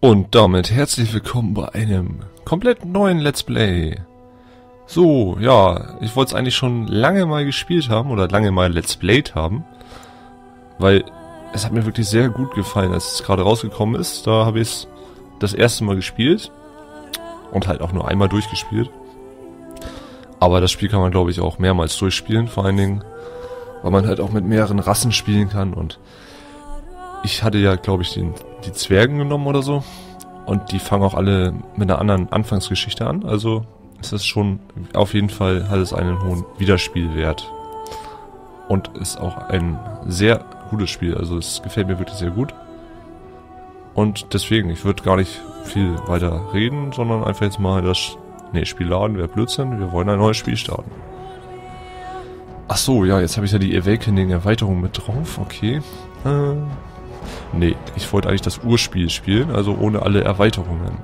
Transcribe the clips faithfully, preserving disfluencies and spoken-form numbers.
Und damit herzlich willkommen bei einem komplett neuen Let's Play. So, ja, ich wollte es eigentlich schon lange mal gespielt haben oder lange mal Let's Played haben, weil es hat mir wirklich sehr gut gefallen, als es gerade rausgekommen ist. Da habe ich es das erste Mal gespielt und halt auch nur einmal durchgespielt. Aber das Spiel kann man, glaube ich, auch mehrmals durchspielen, vor allen Dingen, weil man halt auch mit mehreren Rassen spielen kann. Und ich hatte ja, glaube ich, den, die Zwergen genommen oder so. Und die fangen auch alle mit einer anderen Anfangsgeschichte an. Also es ist schon, auf jeden Fall hat es einen hohen Wiederspielwert. Und ist auch ein sehr gutes Spiel. Also es gefällt mir wirklich sehr gut. Und deswegen, ich würde gar nicht viel weiter reden, sondern einfach jetzt mal das nee, Spiel laden, wäre Blödsinn. Wir wollen ein neues Spiel starten. Ach so, ja, jetzt habe ich ja die Awakening-Erweiterung mit drauf. Okay. Äh, nee, ich wollte eigentlich das Urspiel spielen, also ohne alle Erweiterungen.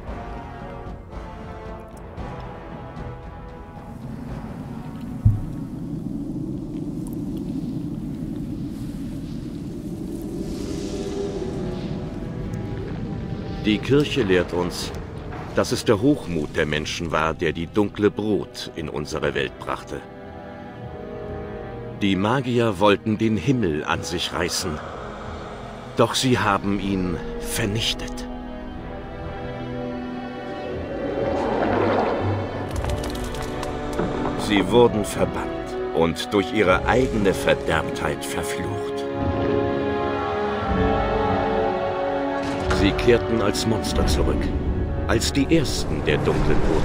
Die Kirche lehrt uns, dass es der Hochmut der Menschen war, der die dunkle Brut in unsere Welt brachte. Die Magier wollten den Himmel an sich reißen, doch sie haben ihn vernichtet. Sie wurden verbannt und durch ihre eigene Verderbtheit verflucht. Sie kehrten als Monster zurück, als die Ersten der dunklen Brut.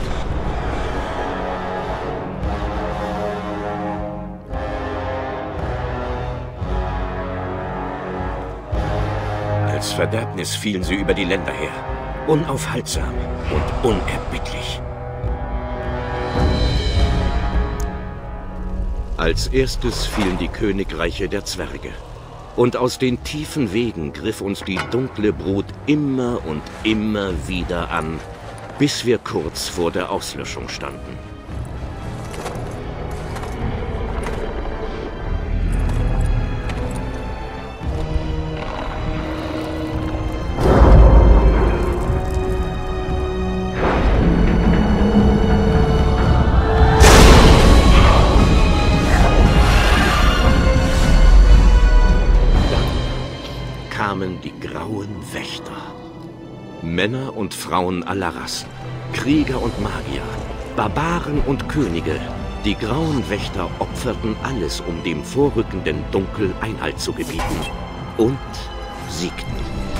Als Verderbnis fielen sie über die Länder her, unaufhaltsam und unerbittlich. Als erstes fielen die Königreiche der Zwerge. Und aus den tiefen Wegen griff uns die dunkle Brut immer und immer wieder an, bis wir kurz vor der Auslöschung standen. Die grauen Wächter. Männer und Frauen aller Rassen, Krieger und Magier, Barbaren und Könige. Die grauen Wächter opferten alles, um dem vorrückenden Dunkel Einhalt zu gebieten. Und siegten.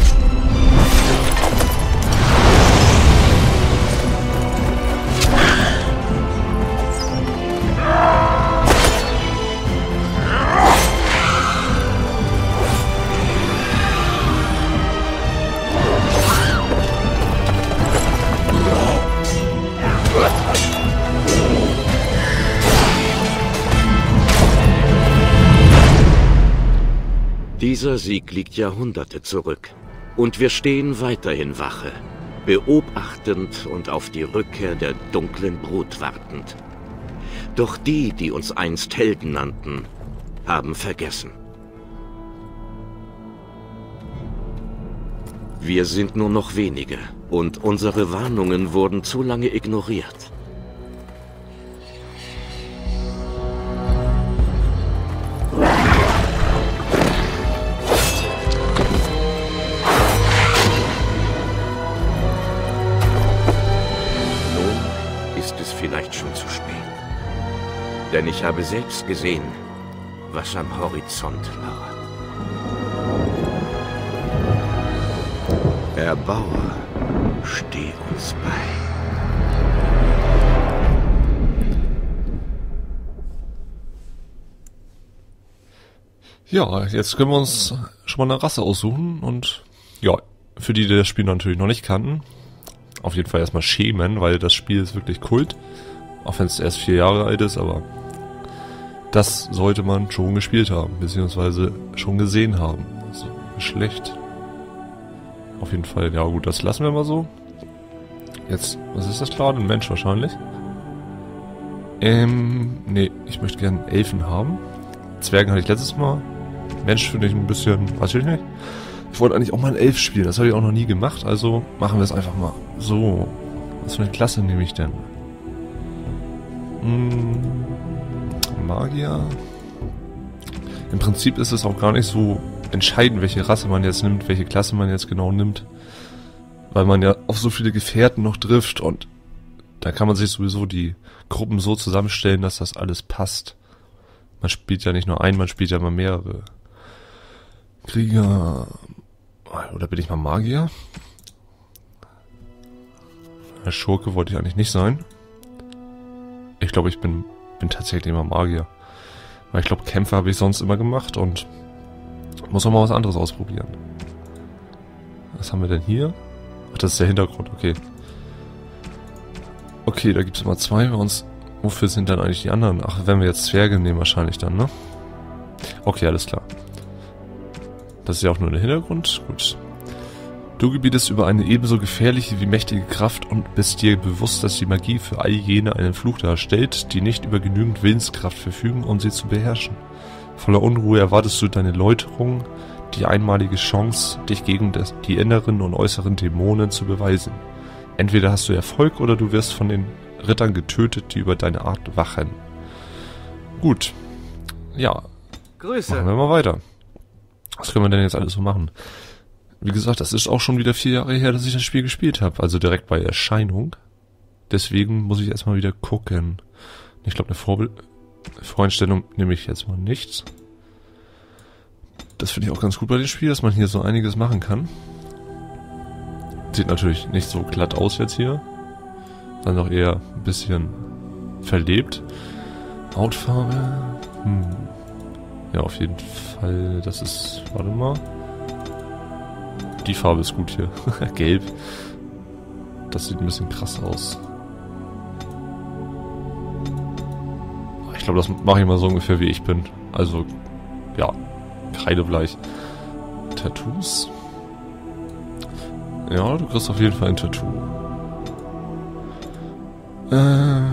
Dieser Sieg liegt Jahrhunderte zurück und wir stehen weiterhin Wache, beobachtend und auf die Rückkehr der dunklen Brut wartend. Doch die, die uns einst Helden nannten, haben vergessen. Wir sind nur noch wenige und unsere Warnungen wurden zu lange ignoriert. Vielleicht schon zu spät. Denn ich habe selbst gesehen, was am Horizont lauert. Erbauer, steh uns bei. Ja, jetzt können wir uns schon mal eine Rasse aussuchen und ja, für die, die das Spiel natürlich noch nicht kannten, auf jeden Fall erstmal schämen, weil das Spiel ist wirklich Kult. Auch wenn es erst vier Jahre alt ist, aber das sollte man schon gespielt haben, beziehungsweise schon gesehen haben. Also, Geschlecht. Auf jeden Fall, ja gut, das lassen wir mal so. Jetzt, was ist das gerade? Ein Mensch wahrscheinlich. Ähm, nee, ich möchte gerne Elfen haben. Zwergen hatte ich letztes Mal. Mensch finde ich ein bisschen, weiß ich nicht. Ich wollte eigentlich auch mal ein Elf spielen, das habe ich auch noch nie gemacht, also machen wir es einfach mal. So, was für eine Klasse nehme ich denn? Hm, Magier. Im Prinzip ist es auch gar nicht so entscheidend, welche Rasse man jetzt nimmt, welche Klasse man jetzt genau nimmt. Weil man ja auf so viele Gefährten noch trifft und da kann man sich sowieso die Gruppen so zusammenstellen, dass das alles passt. Man spielt ja nicht nur einen, man spielt ja immer mehrere. Krieger. Oder bin ich mal Magier? Der Schurke wollte ich eigentlich nicht sein. Ich glaube, ich bin, bin tatsächlich immer Magier. Weil ich glaube, Kämpfe habe ich sonst immer gemacht und muss auch mal was anderes ausprobieren. Was haben wir denn hier? Ach, das ist der Hintergrund, okay. Okay, da gibt es immer zwei bei uns. Wofür sind dann eigentlich die anderen? Ach, wenn wir jetzt Zwerge nehmen wahrscheinlich dann, ne? Okay, alles klar. Das ist ja auch nur der Hintergrund. Gut. Du gebietest über eine ebenso gefährliche wie mächtige Kraft und bist dir bewusst, dass die Magie für all jene einen Fluch darstellt, die nicht über genügend Willenskraft verfügen, um sie zu beherrschen. Voller Unruhe erwartest du deine Läuterung, die einmalige Chance, dich gegen das, die inneren und äußeren Dämonen zu beweisen. Entweder hast du Erfolg oder du wirst von den Rittern getötet, die über deine Art wachen. Gut. Ja. Grüße. Machen wir mal weiter. Was können wir denn jetzt alles so machen? Wie gesagt, das ist auch schon wieder vier Jahre her, dass ich das Spiel gespielt habe. Also direkt bei Erscheinung. Deswegen muss ich erstmal wieder gucken. Ich glaube, eine Vorbild Voreinstellung nehme ich jetzt mal nichts. Das finde ich auch ganz gut bei dem Spiel, dass man hier so einiges machen kann. Sieht natürlich nicht so glatt aus jetzt hier. Dann noch eher ein bisschen verlebt. Hautfarbe. Hm. Ja, auf jeden Fall. Das ist... Warte mal. Die Farbe ist gut hier. Gelb. Das sieht ein bisschen krass aus. Ich glaube, das mache ich mal so ungefähr, wie ich bin. Also, ja. Kreidebleich. Tattoos. Ja, du kriegst auf jeden Fall ein Tattoo. Äh...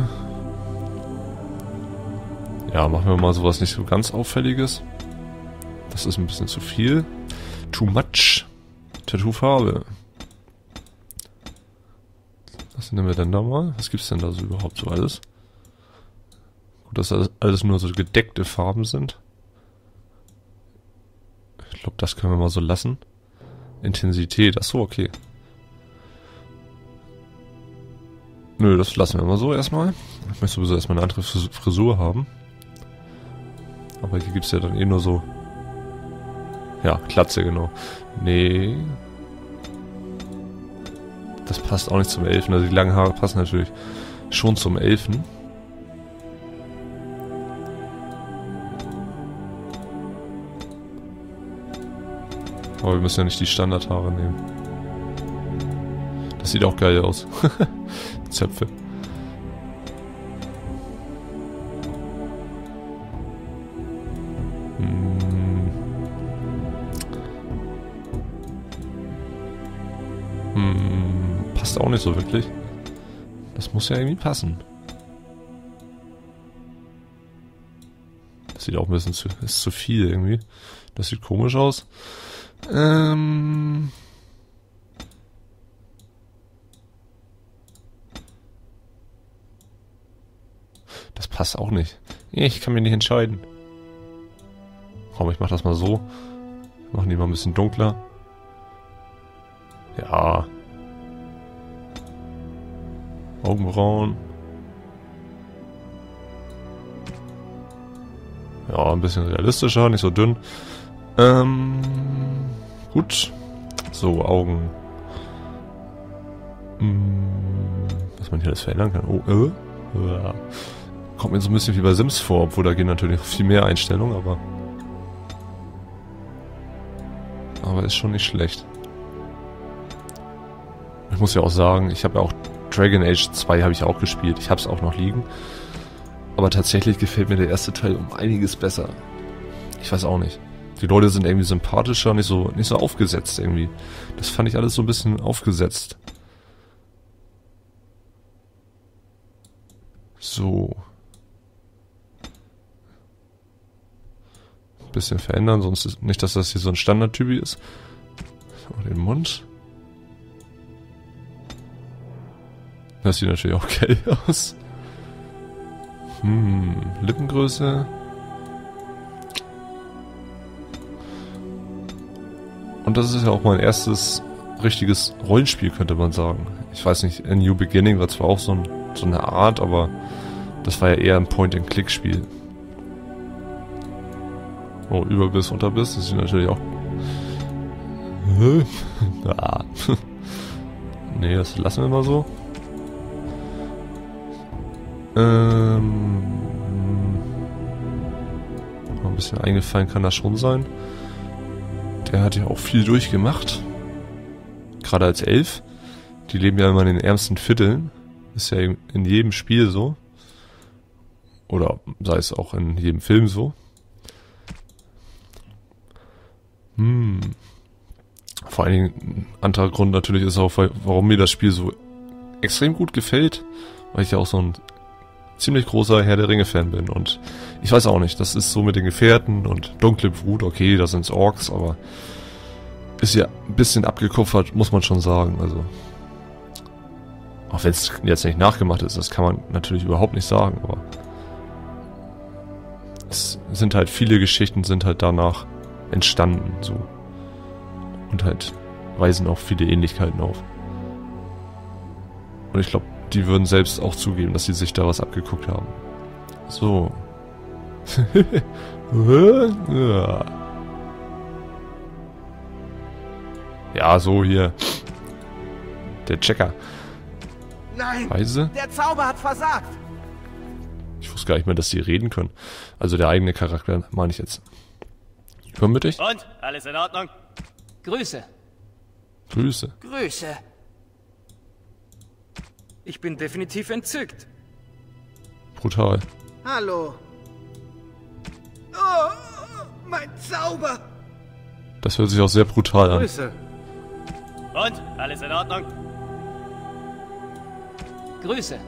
Ja, machen wir mal sowas nicht so ganz Auffälliges. Das ist ein bisschen zu viel. Too much. Tattoo-Farbe. Was nehmen wir denn da mal? Was gibt's denn da so überhaupt so alles? Gut, dass das alles nur so gedeckte Farben sind. Ich glaube, das können wir mal so lassen. Intensität. Achso, okay. Nö, das lassen wir mal so erstmal. Ich möchte sowieso erstmal eine andere Frisur haben. Aber hier gibt es ja dann eh nur so... Ja, Glatze, genau. Nee. Das passt auch nicht zum Elfen. Also die langen Haare passen natürlich schon zum Elfen. Aber wir müssen ja nicht die Standardhaare nehmen. Das sieht auch geil aus. Zöpfe. Hm. Hm. Passt auch nicht so wirklich. Das muss ja irgendwie passen. Das sieht auch ein bisschen zu, ist zu viel irgendwie. Das sieht komisch aus. Ähm... Das passt auch nicht. Ich kann mich nicht entscheiden. Komm, ich mach das mal so. Wir machen die mal ein bisschen dunkler. Ja. Augenbrauen. Ja, ein bisschen realistischer, nicht so dünn. Ähm, gut. So, Augen. Hm, was man hier alles verändern kann. Oh, äh. Ja. Kommt mir so ein bisschen wie bei Sims vor, obwohl da gehen natürlich viel mehr Einstellungen, aber... Aber ist schon nicht schlecht. Ich muss ja auch sagen, ich habe ja auch Dragon Age zwei habe ich auch gespielt. Ich habe es auch noch liegen. Aber tatsächlich gefällt mir der erste Teil um einiges besser. Ich weiß auch nicht. Die Leute sind irgendwie sympathischer, nicht so, nicht so aufgesetzt irgendwie. Das fand ich alles so ein bisschen aufgesetzt. So. Bisschen verändern, sonst ist nicht, dass das hier so ein Standard-Typi ist. Und den Mund. Das sieht natürlich auch geil aus. Hm, Lippengröße. Und das ist ja auch mein erstes richtiges Rollenspiel, könnte man sagen. Ich weiß nicht, A New Beginning war zwar auch so, ein, so eine Art, aber das war ja eher ein Point-and-Click-Spiel. Oh, Überbiss, Unterbiss, das sieht natürlich auch... ah. Nee, das lassen wir mal so. Ähm... Ein bisschen eingefallen kann das schon sein. Der hat ja auch viel durchgemacht. Gerade als Elf. Die leben ja immer in den ärmsten Vierteln. Ist ja in jedem Spiel so. Oder sei es auch in jedem Film so. Hm. Vor allen Dingen ein anderer Grund natürlich ist auch, warum mir das Spiel so extrem gut gefällt. Weil ich ja auch so ein ziemlich großer Herr der Ringe-Fan bin. Und ich weiß auch nicht, das ist so mit den Gefährten und dunkle Brut, okay, das sind's Orks, aber ist ja ein bisschen abgekupfert, muss man schon sagen. Also auch wenn es jetzt nicht nachgemacht ist, das kann man natürlich überhaupt nicht sagen, aber es sind halt viele Geschichten, sind halt danach entstanden, so. Und halt weisen auch viele Ähnlichkeiten auf. Und ich glaube, die würden selbst auch zugeben, dass sie sich da was abgeguckt haben. So. Ja, so hier. Der Checker. Nein! Weise? Der Zauber hat versagt! Ich wusste gar nicht mehr, dass die reden können. Also der eigene Charakter, meine ich jetzt. Übermütig? Und? Alles in Ordnung? Grüße. Grüße. Grüße. Ich bin definitiv entzückt. Brutal. Hallo. Oh, mein Zauber! Das hört sich auch sehr brutal an. Grüße. Und? Alles in Ordnung? Grüße.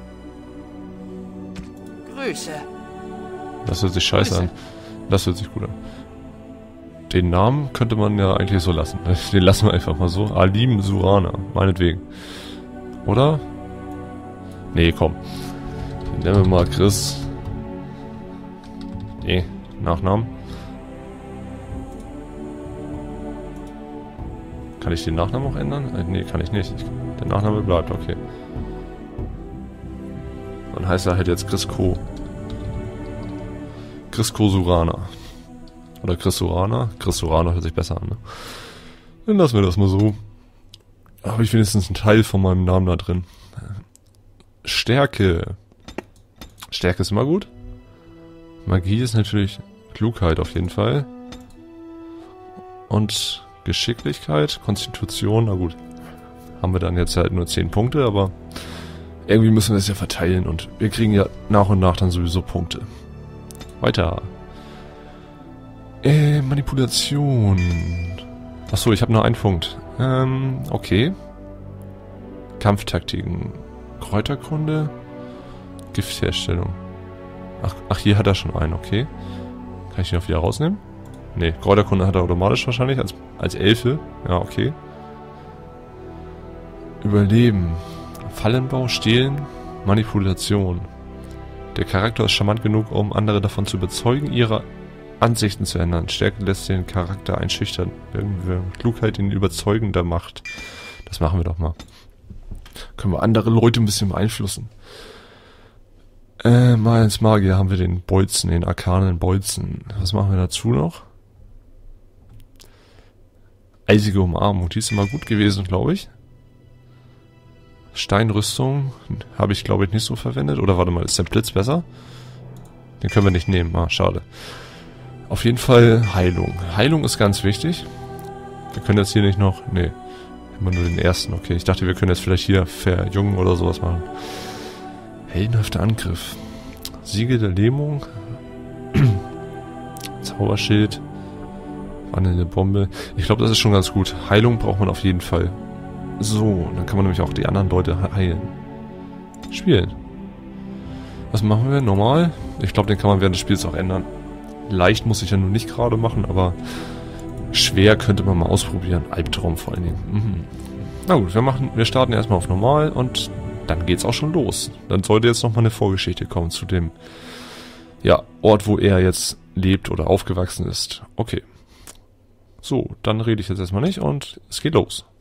Grüße. Das hört sich scheiße Grüße. an. Das hört sich gut an. Den Namen könnte man ja eigentlich so lassen. Den lassen wir einfach mal so. Alim Surana, meinetwegen. Oder? Nee, komm. Den nennen wir mal Chris. Nee, Nachnamen. Kann ich den Nachnamen auch ändern? Äh, nee, kann ich nicht. Ich, der Nachname bleibt, okay. Dann heißt er halt jetzt Chris Co. Chris Co Surana. Oder Chris Surana. Chris Surana hört sich besser an, ne? Dann lassen wir das mal so. Da habe ich wenigstens einen Teil von meinem Namen da drin. Stärke. Stärke ist immer gut. Magie ist natürlich Klugheit auf jeden Fall. Und Geschicklichkeit, Konstitution, na gut. Haben wir dann jetzt halt nur zehn Punkte, aber irgendwie müssen wir es ja verteilen und wir kriegen ja nach und nach dann sowieso Punkte. Weiter. Äh, Manipulation. Achso, ich habe nur einen Punkt. Ähm, okay. Kampftaktiken. Kräuterkunde. Giftherstellung. Ach, ach, hier hat er schon einen, okay. Kann ich ihn auch wieder rausnehmen? Ne, Kräuterkunde hat er automatisch wahrscheinlich, als, als Elfe. Ja, okay. Überleben. Fallenbau, Stehlen, Manipulation. Der Charakter ist charmant genug, um andere davon zu überzeugen, ihre Ansichten zu ändern. Stärke lässt den Charakter einschüchtern. Klugheit ihn überzeugender macht. Das machen wir doch mal. Können wir andere Leute ein bisschen beeinflussen. Äh, mal ins Magier haben wir den Bolzen, den arkanen Bolzen. Was machen wir dazu noch? Eisige Umarmung, die ist immer gut gewesen, glaube ich. Steinrüstung habe ich, glaube ich, nicht so verwendet. Oder warte mal, ist der Blitz besser? Den können wir nicht nehmen. Ah, schade. Auf jeden Fall Heilung. Heilung ist ganz wichtig. Wir können jetzt hier nicht noch... Nee, immer nur den ersten. Okay, ich dachte, wir können jetzt vielleicht hier verjüngen oder sowas machen. Heldenhafter Angriff. Siegel der Lähmung. Zauberschild. Wandelnde Bombe. Ich glaube, das ist schon ganz gut. Heilung braucht man auf jeden Fall. So, dann kann man nämlich auch die anderen Leute heilen. Spielen. Was machen wir? Normal? Ich glaube, den kann man während des Spiels auch ändern. Leicht muss ich ja nun nicht gerade machen, aber Schwer könnte man mal ausprobieren. Albtraum vor allen Dingen. Mhm. Na gut, wir machen, wir starten erstmal auf normal und dann geht's auch schon los. Dann sollte jetzt nochmal eine Vorgeschichte kommen zu dem, ja, Ort, wo er jetzt lebt oder aufgewachsen ist. Okay. So, dann rede ich jetzt erstmal nicht und es geht los.